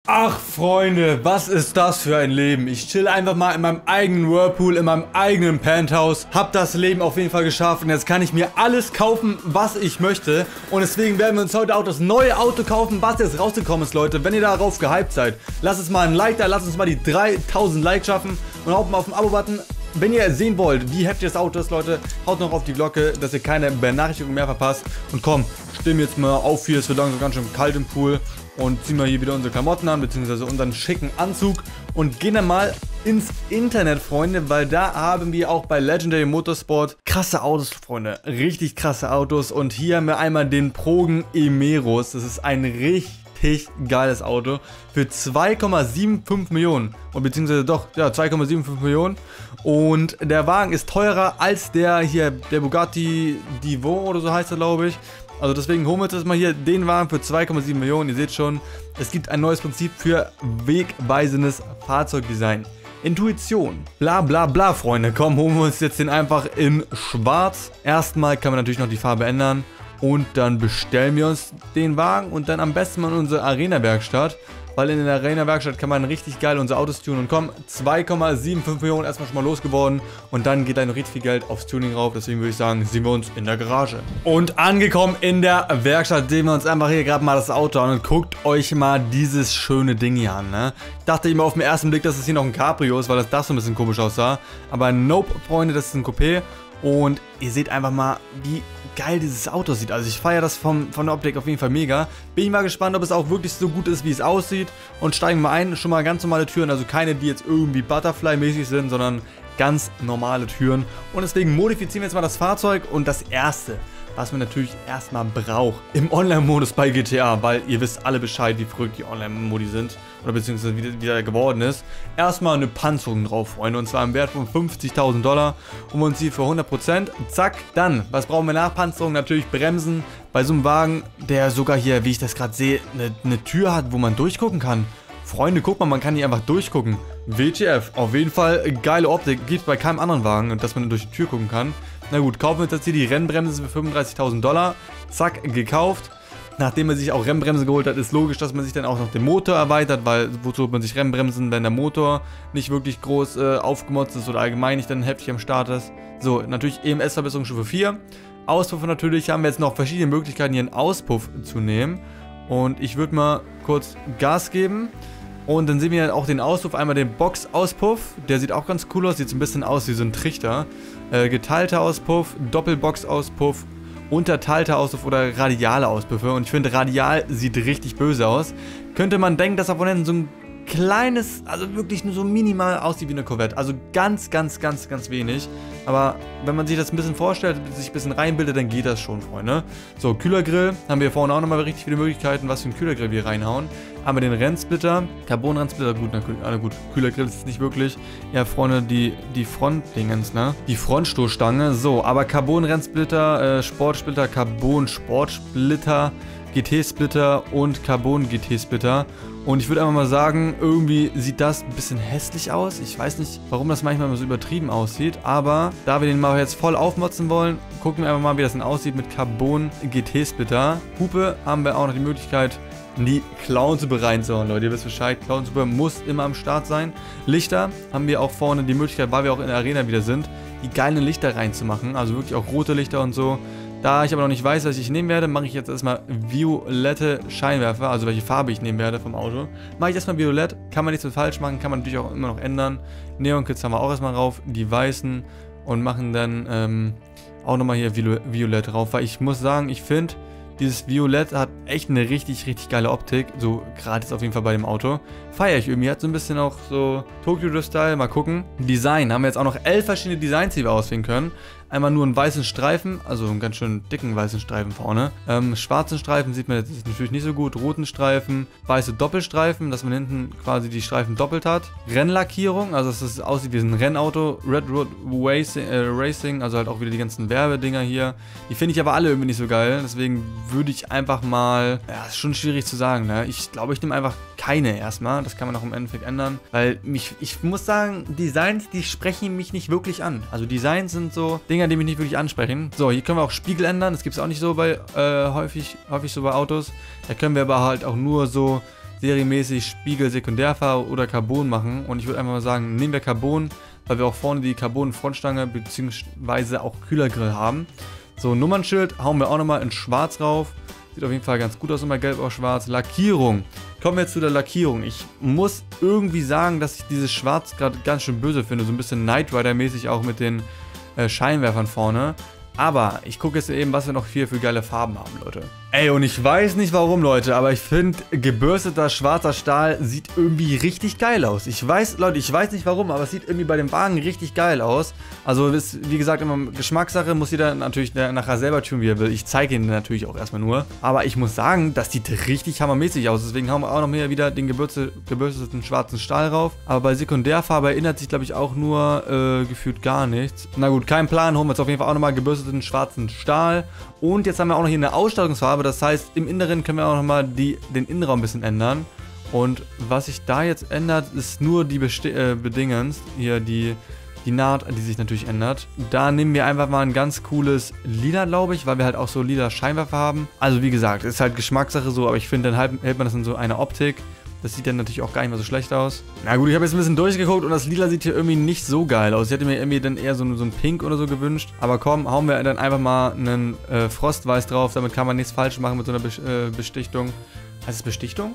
Ach Freunde, was ist das für ein Leben? Ich chill einfach mal in meinem eigenen Whirlpool, in meinem eigenen Penthouse. Hab das Leben auf jeden Fall geschafft und jetzt kann ich mir alles kaufen, was ich möchte. Und deswegen werden wir uns heute auch das neue Auto kaufen, was jetzt rausgekommen ist, Leute. Wenn ihr darauf gehypt seid, lasst uns mal ein Like da, lasst uns mal die 3000 Likes schaffen und haut mal auf den Abo-Button. Wenn ihr sehen wollt, wie heftig das Auto ist, Leute, haut noch auf die Glocke, dass ihr keine Benachrichtigung mehr verpasst. Und komm, stimmen jetzt mal auf hier, es wird langsam ganz schön kalt im Pool. Und ziehen wir hier wieder unsere Klamotten an, beziehungsweise unseren schicken Anzug. Und gehen dann mal ins Internet, Freunde, weil da haben wir auch bei Legendary Motorsport krasse Autos, Freunde. Richtig krasse Autos. Und hier haben wir einmal den Progen Emeros. Das ist ein richtig geiles Auto für 2,75 Millionen. Und beziehungsweise doch, ja, 2,75 Millionen. Und der Wagen ist teurer als der hier, der Bugatti Divo oder so heißt er, glaube ich. Also deswegen holen wir uns jetzt mal hier den Wagen für 2,7 Millionen. Ihr seht schon, es gibt ein neues Prinzip für wegweisendes Fahrzeugdesign. Intuition. Bla bla bla, Freunde. Komm, holen wir uns jetzt den einfach in schwarz. Erstmal kann man natürlich noch die Farbe ändern. Und dann bestellen wir uns den Wagen und dann am besten mal in unsere Arena-Werkstatt. Weil in der Arena-Werkstatt kann man richtig geil unsere Autos tunen. Und komm, 2,75 Millionen erstmal schon mal losgeworden. Und dann geht da noch richtig viel Geld aufs Tuning rauf. Deswegen würde ich sagen, sehen wir uns in der Garage. Und angekommen in der Werkstatt sehen wir uns einfach hier gerade mal das Auto an. Und guckt euch mal dieses schöne Ding hier an, ne? Ich dachte immer auf den ersten Blick, dass es hier noch ein Cabrio ist, weil das so ein bisschen komisch aussah. Aber nope, Freunde, das ist ein Coupé. Und ihr seht einfach mal, wie geil dieses Auto sieht. Also ich feiere das von der Optik auf jeden Fall mega. Bin ich mal gespannt, ob es auch wirklich so gut ist, wie es aussieht. Und steigen wir ein. Schon mal ganz normale Türen. Also keine, die jetzt irgendwie Butterfly-mäßig sind, sondern ganz normale Türen. Und deswegen modifizieren wir jetzt mal das Fahrzeug. Und das erste, was man natürlich erstmal braucht im Online-Modus bei GTA, weil ihr wisst alle Bescheid, wie verrückt die Online-Modi sind. Oder beziehungsweise wie der geworden ist. Erstmal eine Panzerung drauf, Freunde. Und zwar im Wert von 50.000 $. Und wir uns hier für 100%. Zack. Dann, was brauchen wir nach Panzerung? Natürlich Bremsen. Bei so einem Wagen, der sogar hier, wie ich das gerade sehe, eine Tür hat, wo man durchgucken kann. Freunde, guck mal, man kann hier einfach durchgucken. WTF, auf jeden Fall geile Optik. Gibt es bei keinem anderen Wagen, dass man durch die Tür gucken kann. Na gut, kaufen wir uns jetzt hier die Rennbremse für 35.000 $. Zack, gekauft. Nachdem man sich auch Rennbremse geholt hat, ist logisch, dass man sich dann auch noch den Motor erweitert, weil wozu holt man sich Rennbremsen, wenn der Motor nicht wirklich groß aufgemotzt ist oder allgemein nicht dann heftig am Start ist. So, natürlich EMS-Verbesserung Stufe 4. Auspuff natürlich, haben wir jetzt noch verschiedene Möglichkeiten, hier einen Auspuff zu nehmen. Und ich würde mal kurz Gas geben. Und dann sehen wir dann auch den Auspuff, einmal den Box-Auspuff. Der sieht auch ganz cool aus, sieht so ein bisschen aus wie so ein Trichter. Geteilter Auspuff, Doppelbox-Auspuff, unterteilter Auspuff oder radiale Auspuffe. Und ich finde, radial sieht richtig böse aus. Könnte man denken, dass Abonnenten so ein kleines, also wirklich nur so minimal aussieht wie eine Corvette. Also ganz, ganz, ganz, ganz wenig. Aber wenn man sich das ein bisschen vorstellt, sich ein bisschen reinbildet, dann geht das schon, Freunde. So, Kühlergrill. Haben wir vorne auch nochmal richtig viele Möglichkeiten, was für einen Kühlergrill wir reinhauen. Haben wir den Rennsplitter. Carbon-Rennsplitter, gut, na gut. Kühlergrill ist es nicht wirklich. Ja, Freunde, die Frontdingens, ne? Die Frontstoßstange. So, aber Carbon-Rennsplitter, Sportsplitter, Carbon-Sportsplitter, GT-Splitter und Carbon-GT-Splitter. Und ich würde einfach mal sagen, irgendwie sieht das ein bisschen hässlich aus. Ich weiß nicht, warum das manchmal so übertrieben aussieht. Aber da wir den mal jetzt voll aufmotzen wollen, gucken wir einfach mal, wie das denn aussieht mit Carbon-GT-Splitter. Hupe haben wir auch noch die Möglichkeit, die Clownsuppe reinzuhauen, Leute. Ihr wisst Bescheid, Clownsuppe muss immer am Start sein. Lichter haben wir auch vorne die Möglichkeit, weil wir auch in der Arena wieder sind, die geilen Lichter reinzumachen. Also wirklich auch rote Lichter und so. Da ich aber noch nicht weiß, was ich nehmen werde, mache ich jetzt erstmal violette Scheinwerfer, also welche Farbe ich nehmen werde vom Auto. Mache ich erstmal violett, kann man nichts mit falsch machen, kann man natürlich auch immer noch ändern. Neon-Kits haben wir auch erstmal drauf, die weißen und machen dann auch nochmal hier violett drauf, weil ich muss sagen, ich finde, dieses Violett hat echt eine richtig, richtig geile Optik. So gratis auf jeden Fall bei dem Auto. Feiere ich irgendwie. Hat so ein bisschen auch so Tokyo Drift-Style. Mal gucken. Design. Haben wir jetzt auch noch 11 verschiedene Designs, die wir auswählen können. Einmal nur einen weißen Streifen. Also einen ganz schön dicken weißen Streifen vorne. Schwarzen Streifen sieht man jetzt natürlich nicht so gut. Roten Streifen. Weiße Doppelstreifen, dass man hinten quasi die Streifen doppelt hat. Rennlackierung. Also dass es aussieht wie ein Rennauto. Red Road Racing. Also halt auch wieder die ganzen Werbedinger hier. Die finde ich aber alle irgendwie nicht so geil. Deswegen würde ich einfach mal... Ja, ist schon schwierig zu sagen, ne? Ich glaube, ich nehme einfach keine erstmal. Das kann man auch im Endeffekt ändern. Weil ich muss sagen, Designs, die sprechen mich nicht wirklich an. Also Designs sind so Dinger, die mich nicht wirklich ansprechen. So, hier können wir auch Spiegel ändern. Das gibt es auch nicht so bei häufig so bei Autos. Da können wir aber halt auch nur so serienmäßig Spiegel, Sekundärfarbe oder Carbon machen. Und ich würde einfach mal sagen, nehmen wir Carbon, weil wir auch vorne die Carbon-Frontstange bzw. auch Kühlergrill haben. So, Nummernschild hauen wir auch nochmal in schwarz rauf. Sieht auf jeden Fall ganz gut aus, immer gelb auf schwarz. Lackierung. Kommen wir jetzt zu der Lackierung. Ich muss irgendwie sagen, dass ich dieses Schwarz gerade ganz schön böse finde. So ein bisschen Knight Rider-mäßig auch mit den Scheinwerfern vorne. Aber ich gucke jetzt eben, was wir noch hier für geile Farben haben, Leute. Ey, und ich weiß nicht warum, Leute, aber ich finde, gebürsteter schwarzer Stahl sieht irgendwie richtig geil aus. Ich weiß, Leute, ich weiß nicht warum, aber es sieht irgendwie bei dem Wagen richtig geil aus. Also, ist, wie gesagt, immer Geschmackssache, muss jeder natürlich nachher selber tun, wie er will. Ich zeige ihn natürlich auch erstmal nur. Aber ich muss sagen, das sieht richtig hammermäßig aus. Deswegen haben wir auch noch mehr wieder den gebürsteten schwarzen Stahl rauf. Aber bei Sekundärfarbe erinnert sich, glaube ich, auch nur gefühlt gar nichts. Na gut, kein Plan, holen wir jetzt auf jeden Fall auch nochmal gebürsteten schwarzen Stahl. Und jetzt haben wir auch noch hier eine Ausstattungsfarbe, das heißt, im Inneren können wir auch nochmal den Innenraum ein bisschen ändern. Und was sich da jetzt ändert, ist nur die Bedingens, hier die Naht, die sich natürlich ändert. Da nehmen wir einfach mal ein ganz cooles Lila, glaube ich, weil wir halt auch so lila Scheinwerfer haben. Also wie gesagt, ist halt Geschmackssache so, aber ich finde, dann hält man das in so einer Optik. Das sieht dann natürlich auch gar nicht mehr so schlecht aus. Na gut, ich habe jetzt ein bisschen durchgeguckt und das Lila sieht hier irgendwie nicht so geil aus. Ich hätte mir irgendwie dann eher so ein Pink oder so gewünscht. Aber komm, hauen wir dann einfach mal einen Frostweiß drauf. Damit kann man nichts falsch machen mit so einer Bestichtung. Heißt es Bestichtung?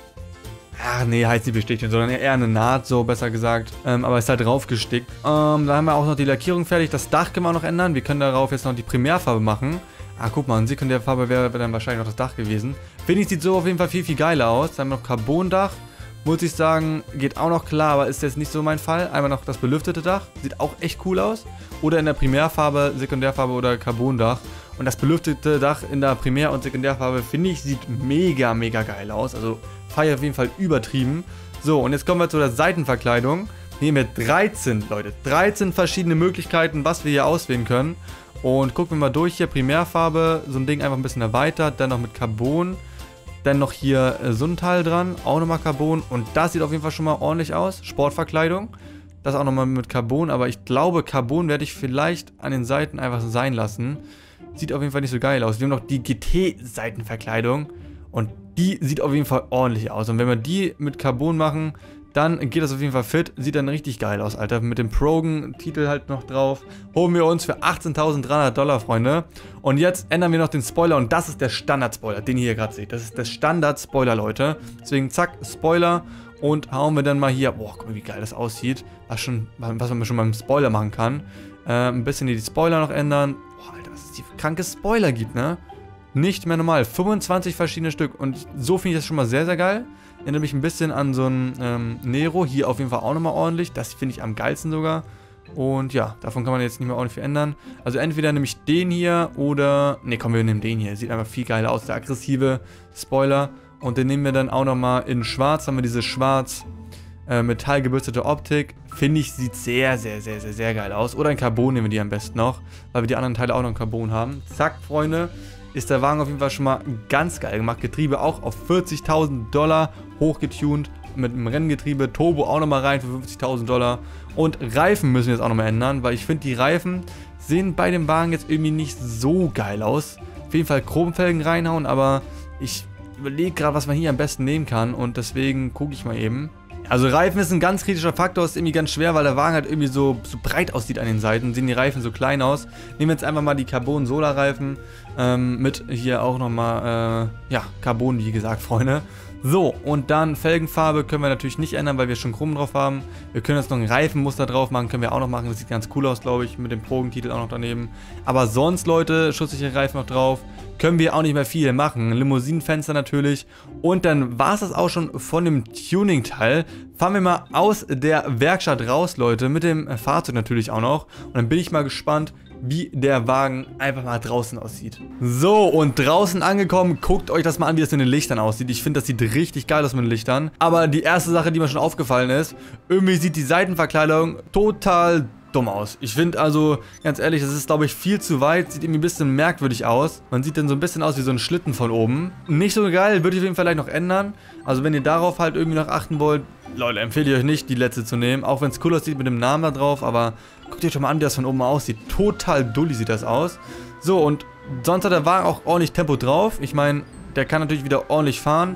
Ach nee, heißt nicht Bestichtung, sondern eher eine Naht, so besser gesagt. Aber ist halt draufgestickt. Da haben wir auch noch die Lackierung fertig. Das Dach können wir auch noch ändern. Wir können darauf jetzt noch die Primärfarbe machen. Ah, guck mal, eine Sekundärfarbe wäre dann wahrscheinlich noch das Dach gewesen. Finde ich, sieht so auf jeden Fall viel geiler aus. Dann haben wir noch Carbondach. Muss ich sagen, geht auch noch klar, aber ist jetzt nicht so mein Fall. Einmal noch das belüftete Dach. Sieht auch echt cool aus. Oder in der Primärfarbe, Sekundärfarbe oder Carbondach. Und das belüftete Dach in der Primär- und Sekundärfarbe, finde ich, sieht mega geil aus. Also feiere auf jeden Fall übertrieben. So, und jetzt kommen wir zu der Seitenverkleidung. Hier haben wir 13, Leute. 13 verschiedene Möglichkeiten, was wir hier auswählen können. Und gucken wir mal durch hier, Primärfarbe, so ein Ding einfach ein bisschen erweitert, dann noch mit Carbon, dann noch hier so ein Teil dran, auch nochmal Carbon und das sieht auf jeden Fall schon mal ordentlich aus, Sportverkleidung, das auch nochmal mit Carbon, aber ich glaube Carbon werde ich vielleicht an den Seiten einfach sein lassen, sieht auf jeden Fall nicht so geil aus. Wir haben noch die GT-Seitenverkleidung und die sieht auf jeden Fall ordentlich aus und wenn wir die mit Carbon machen, dann geht das auf jeden Fall fit. Sieht dann richtig geil aus, Alter. Mit dem Progen-Titel halt noch drauf. Holen wir uns für 18.300 $, Freunde. Und jetzt ändern wir noch den Spoiler. Und das ist der Standard-Spoiler, den ihr hier gerade seht. Das ist der Standard-Spoiler, Leute. Deswegen zack, Spoiler. Und hauen wir dann mal hier. Boah, guck mal, wie geil das aussieht. Was man schon beim Spoiler machen kann. Ein bisschen die Spoiler noch ändern. Boah, Alter, was es hier für kranke Spoiler gibt, ne? Nicht mehr normal. 25 verschiedene Stück. Und so finde ich das schon mal sehr geil. Erinnert mich ein bisschen an so ein Nero. Hier auf jeden Fall auch nochmal ordentlich. Das finde ich am geilsten sogar. Und ja, davon kann man jetzt nicht mehr ordentlich viel ändern. Also entweder nehme ich den hier oder... Ne, komm, wir nehmen den hier. Sieht einfach viel geiler aus. Der aggressive Spoiler. Und den nehmen wir dann auch nochmal in schwarz. Haben wir diese schwarz metallgebürstete Optik. Finde ich, sieht sehr geil aus. Oder in Carbon nehmen wir die am besten noch. Weil wir die anderen Teile auch noch in Carbon haben. Zack, Freunde. Ist der Wagen auf jeden Fall schon mal ganz geil gemacht. Getriebe auch auf 40.000 $, hochgetuned mit einem Renngetriebe. Turbo auch nochmal rein für 50.000 $. Und Reifen müssen wir jetzt auch nochmal ändern, weil ich finde, die Reifen sehen bei dem Wagen jetzt irgendwie nicht so geil aus. Auf jeden Fall Chromfelgen reinhauen, aber ich überlege gerade, was man hier am besten nehmen kann und deswegen gucke ich mal eben. Also Reifen ist ein ganz kritischer Faktor, ist irgendwie ganz schwer, weil der Wagen halt irgendwie so breit aussieht an den Seiten, sehen die Reifen so klein aus. Nehmen wir jetzt einfach mal die Carbon-Solar-Reifen mit hier auch nochmal, ja, Carbon, wie gesagt, Freunde. So, und dann Felgenfarbe können wir natürlich nicht ändern, weil wir schon Chrom drauf haben. Wir können jetzt noch ein Reifenmuster drauf machen, können wir auch noch machen. Das sieht ganz cool aus, glaube ich, mit dem Progentitel auch noch daneben. Aber sonst, Leute, schutzsichere Reifen noch drauf. Können wir auch nicht mehr viel machen. Limousinenfenster natürlich. Und dann war es das auch schon von dem Tuning-Teil. Fahren wir mal aus der Werkstatt raus, Leute, mit dem Fahrzeug natürlich auch noch. Und dann bin ich mal gespannt, wie der Wagen einfach mal draußen aussieht. So, und draußen angekommen, guckt euch das mal an, wie das in den Lichtern aussieht. Ich finde, das sieht richtig geil aus mit den Lichtern. Aber die erste Sache, die mir schon aufgefallen ist, irgendwie sieht die Seitenverkleidung total dumm aus. Ich finde also, ganz ehrlich, das ist, glaube ich, viel zu weit. Sieht irgendwie ein bisschen merkwürdig aus. Man sieht dann so ein bisschen aus wie so ein Schlitten von oben. Nicht so geil, würde ich auf jeden Fall gleich noch ändern. Also wenn ihr darauf halt irgendwie noch achten wollt, Leute, empfehle ich euch nicht, die letzte zu nehmen. Auch wenn es cool aussieht mit dem Namen da drauf, aber guckt euch schon mal an, wie das von oben aussieht. Total dulli sieht das aus. So, und sonst hat der Wagen auch ordentlich Tempo drauf. Ich meine, der kann natürlich wieder ordentlich fahren.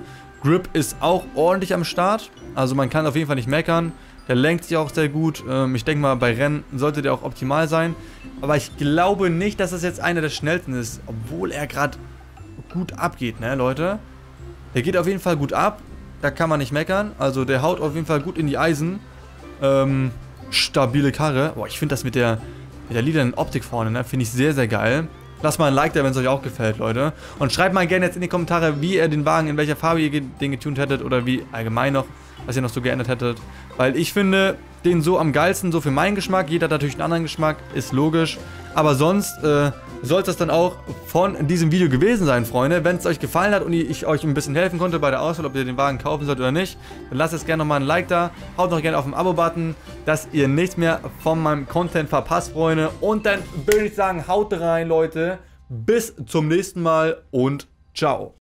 Grip ist auch ordentlich am Start. Also man kann auf jeden Fall nicht meckern. Der lenkt sich auch sehr gut. Ich denke mal, bei Rennen sollte der auch optimal sein. Aber ich glaube nicht, dass das jetzt einer der schnellsten ist. Obwohl er gerade gut abgeht, ne, Leute? Der geht auf jeden Fall gut ab. Da kann man nicht meckern. Also der haut auf jeden Fall gut in die Eisen. Stabile Karre. Boah, ich finde das mit der lilanen Optik vorne, ne, finde ich sehr, sehr geil. Lasst mal ein Like da, wenn es euch auch gefällt, Leute. Und schreibt mal gerne jetzt in die Kommentare, wie ihr den Wagen, in welcher Farbe ihr den getunt hättet oder wie allgemein noch, was ihr noch so geändert hättet. Weil ich finde den so am geilsten, so für meinen Geschmack. Jeder hat natürlich einen anderen Geschmack, ist logisch. Aber sonst soll es das dann auch von diesem Video gewesen sein, Freunde. Wenn es euch gefallen hat und ich euch ein bisschen helfen konnte bei der Auswahl, ob ihr den Wagen kaufen sollt oder nicht, dann lasst jetzt gerne nochmal ein Like da. Haut noch gerne auf den Abo-Button, dass ihr nichts mehr von meinem Content verpasst, Freunde. Und dann würde ich sagen, haut rein, Leute. Bis zum nächsten Mal und ciao.